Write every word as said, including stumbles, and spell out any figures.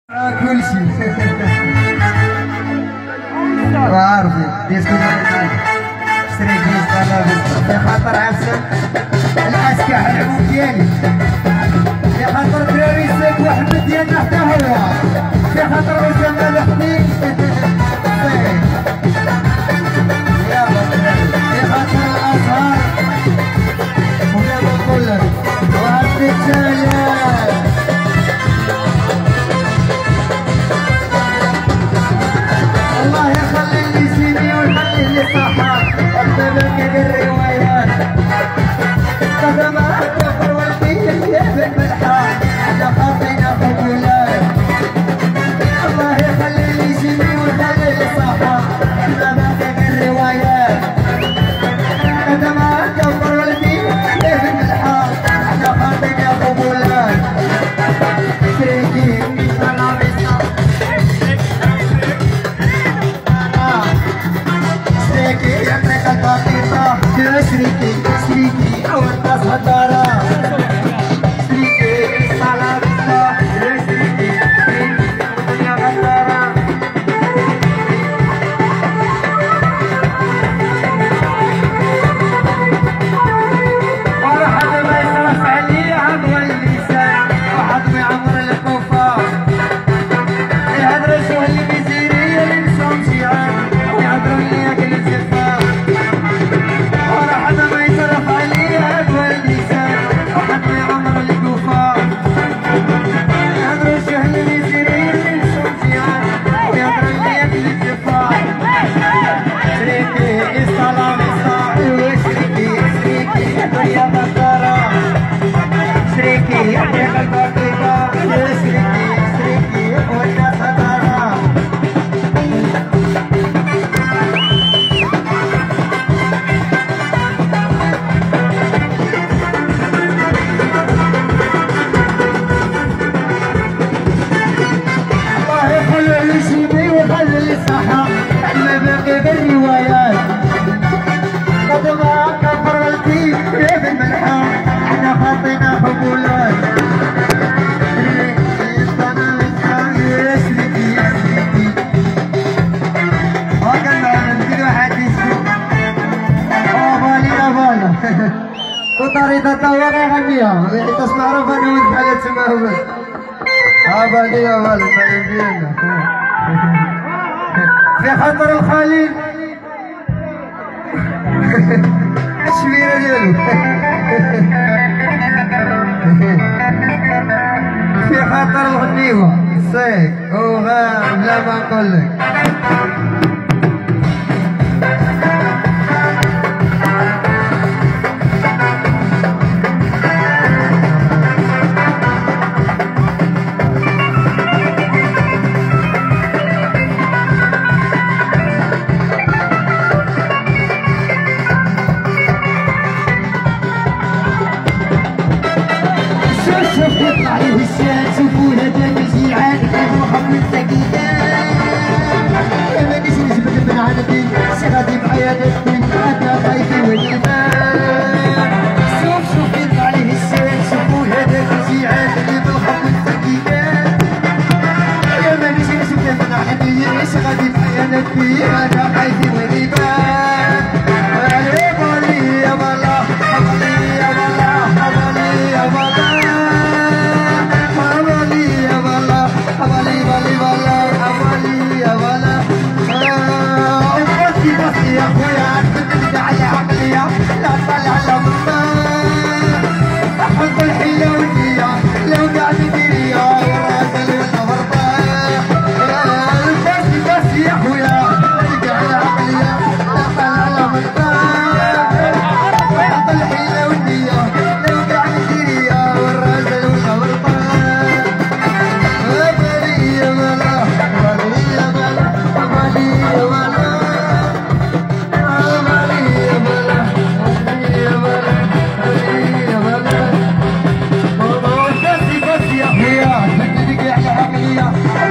كل شيء عارفين ديسكو اشتري كيس طلابس في خاطر عفسه العسكح العموم ديالي في خاطر دراري السيد واحد ديالنا حتى هو في خاطر اسامه الحديد يلا في خاطر الازهار ويلا نقول لك وهاد الرجال الله يخلي اللي سيدي ويخلي اللي صحاب قدامك الروايات قدامك كفر والبيت اليابن بالحال على خاطينا خجولات الله يخلي اللي سيدي ويخلي اللي صحاب قدامك الروايات قدامك كفر والبيت اليابن بالحال على خاطينا خجولات شريكي شريكي شريكي أول ناس هدارة شريكي الصلاة بالله شريكي شريكي يا غدارة واحد ما يصرف عليه عضو اللسان واحد ما يعمر الكفار يهدروا شو اللي بيزيري يلبسهم شيعان ويعبروا لي أكل الزفاف وطريقة تطور غنية حيت معروف انا ولد بحال تما هو ها باقي يا ولد باقي ديالنا في خاطر الخليل الشبيرة ديالو في خاطر الغنيوة صيك وغام لا ما نقول لك يطلع له الشان شوفوا هذاك الجيعان كانوا محمد سكينان يا مانيش نجبد من عندي شي غادي معايا نسكن انا خايفي واليمان شوف شوف يطلع له الشان شوفوا هذاك الجيعان اللي بالخمر سكينان يا مانيش نجبد من عندي شي غادي معايا نسكن انا خايفي واليمان علي بالي يا والله حبلي يا والله حبلي يا والله حوالي بالي بالله حوالي يا ولا بصي بصي يا خويا عندك على عقلية لا تطلع على مصطفى احب الحيلة والنية لو قاعد نديريا والراجل ولا غربان بصي بصي يا خويا عندك على عقلية لا تطلع على مصطفى احب الحيلة والنية لو قاعد نديريا والراجل ولا غربان Yeah.